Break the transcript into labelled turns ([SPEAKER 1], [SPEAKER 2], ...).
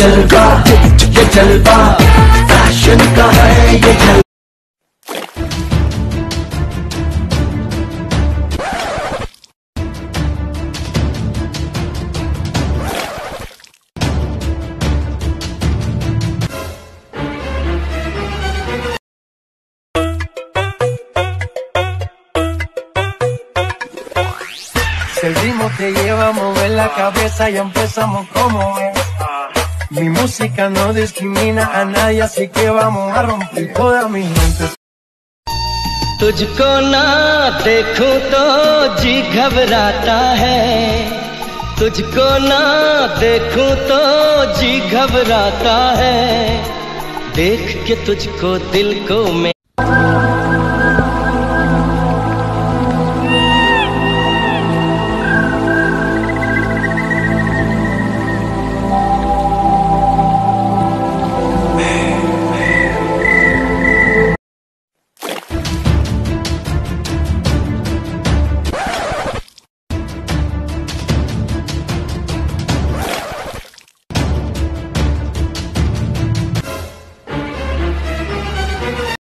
[SPEAKER 1] जलवा, ये जलवा फैशन का है ये जलवा।
[SPEAKER 2] Si el ritmo te lleva a mover la cabeza y empezamos como es. Mi música no discrimina a nadie, así que vamos a romper toda mi gente.
[SPEAKER 3] तुझको ना देखूं तो जी घबराता है, तुझको ना देखूं तो जी घबराता है, देख के तुझको दिल को मैं